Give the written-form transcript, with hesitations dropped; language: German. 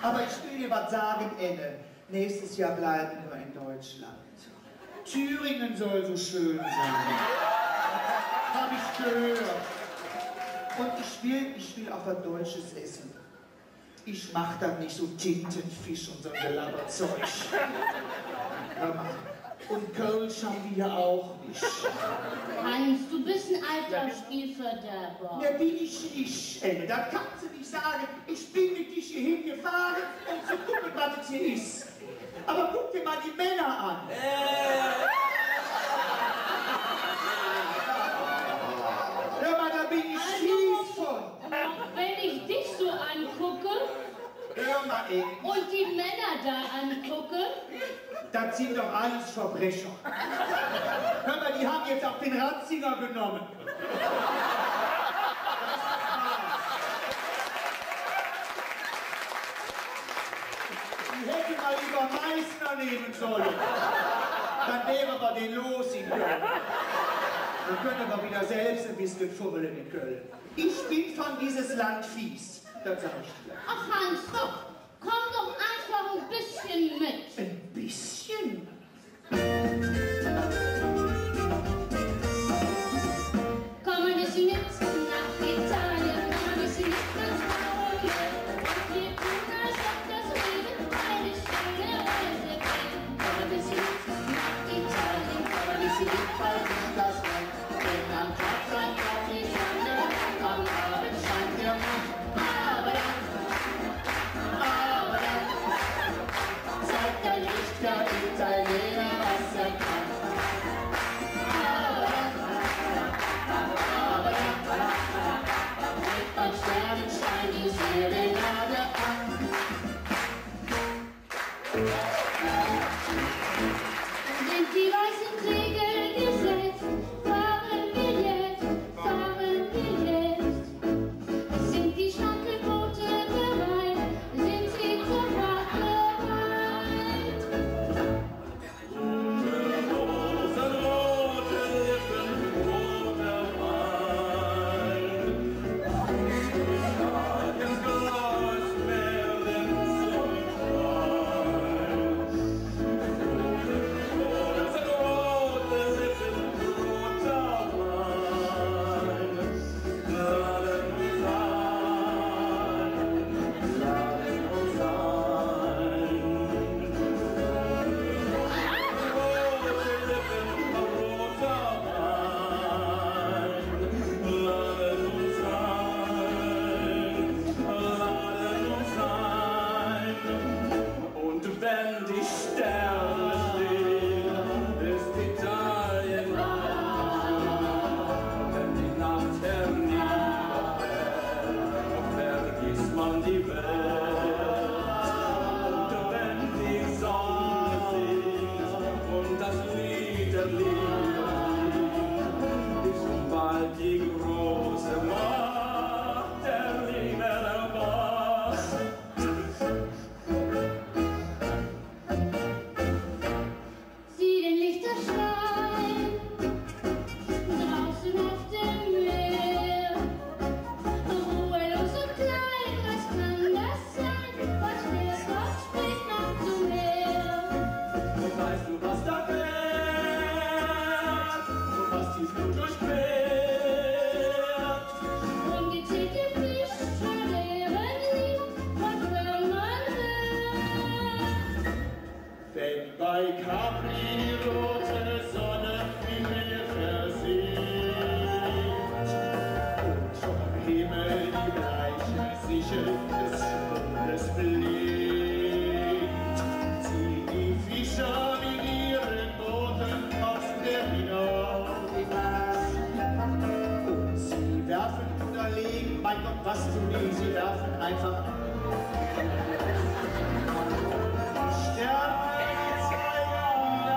Aber ich will dir was sagen, Enne. Nächstes Jahr bleiben wir in Deutschland. Thüringen soll so schön sein. Hab ich gehört. Und ich will auch was Deutsches essen. Ich mach dann nicht so Tintenfisch und so ein Gelaberzeug. Hör mal. Und Kölsch haben wir ja auch nicht. Hans, du bist ein alter Spielverderber. Ja, bin ich nicht, Enne. Da kannst du nicht sagen, ich bin mit dich hierhin gefahren, um zu gucken, was es hier ist. Aber guck dir mal die Männer an. Hör mal, da bin ich fies von. Wenn ich dich so angucke Hör mal, Enne. und die Männer da angucke, Das sind doch alles Verbrecher. Hör mal, die haben jetzt auch den Ratzinger genommen. Die hätten mal lieber Meißner nehmen sollen. Dann wären wir den los in Köln. Dann können wir wieder selbst ein bisschen fummeln in Köln. Ich bin von dieses Land fies. Das sag ich dir. ach Hans, doch, komm doch einfach ein bisschen mit. Ein bisschen? Komm ein bisschen mit nach Italien, komm ein bisschen mit nach Napoleon. Und wir tun, als ob das Leben eine schöne Reise wäre. Komm ein bisschen mit nach Italien, komm ein bisschen mit, weil ich das will. Denn am Tag scheint auch die Sonne, am Abend scheint der Mond. Aber dann zeigt der Licht der Italiener, was er kann. Beim Sternenschein die Serenade an. Sind die weißen Segel gesetzt, fahren wir jetzt, sind die Schaukelboote bereit, sind sie zur Fahrt bereit. Rosenrote Lippen, roter Wein. Ins Glas werden zum Schein. Rosenrote Lippen, roter Wein. Laden uns ein. Rote Lippen, roter Wein. Laden uns ein. Und wenn die Sterne stehen, ist Italien nah. Wenn die Nacht herniederfällt, vergisst man die Welt. Und wenn die Sonne singt und das Lied der Liebe ist schon bald die große Macht der Liebe erwacht. Sieh den Lichterschein draußen auf dem Meer. Ruhelos und klein, was kann das sein? Was der Gott springt noch zum Meer. Und weißt du, was da fährt und was die Flut durchquert? Ungezählte Fische leeren lieb, was will man hören? Wenn bei Capri die rote Sonne im Meer versieht und vom Himmel die bleichmäßige des Mondes blinkt, ziehen die Fischer mit ihren Booten aus der hinaus. Und sie werfen oder legen, mein Gott, was tun die? Sie werfen einfach Sterne